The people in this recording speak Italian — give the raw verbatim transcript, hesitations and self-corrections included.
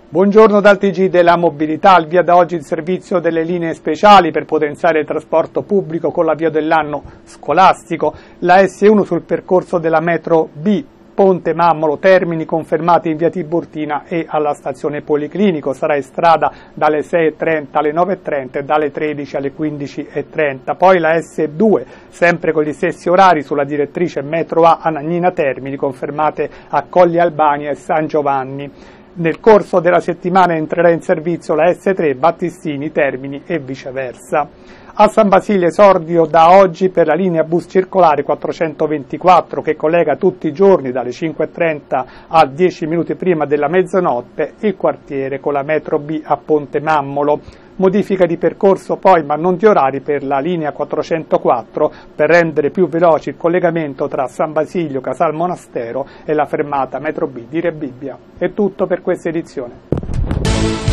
Buongiorno dal T G della mobilità, al via da oggi il servizio delle linee speciali per potenziare il trasporto pubblico con l'avvio dell'anno scolastico, la S uno sul percorso della metro B, Ponte Mammolo Termini confermati in via Tiburtina e alla stazione Policlinico, sarà in strada dalle sei e trenta alle nove e trenta e dalle tredici alle quindici e trenta. Poi la S due, sempre con gli stessi orari sulla direttrice metro A Anagnina Termini, confermate a Colli Albania e San Giovanni. Nel corso della settimana entrerà in servizio la S tre Battistini Termini e viceversa. A San Basilio esordio da oggi per la linea bus circolare quattrocentoventiquattro che collega tutti i giorni dalle cinque e trenta a dieci minuti prima della mezzanotte il quartiere con la metro B a Ponte Mammolo. Modifica di percorso poi, ma non di orari, per la linea quattrocentoquattro per rendere più veloce il collegamento tra San Basilio, Casal Monastero e la fermata metro B di Rebibbia. È tutto per questa edizione.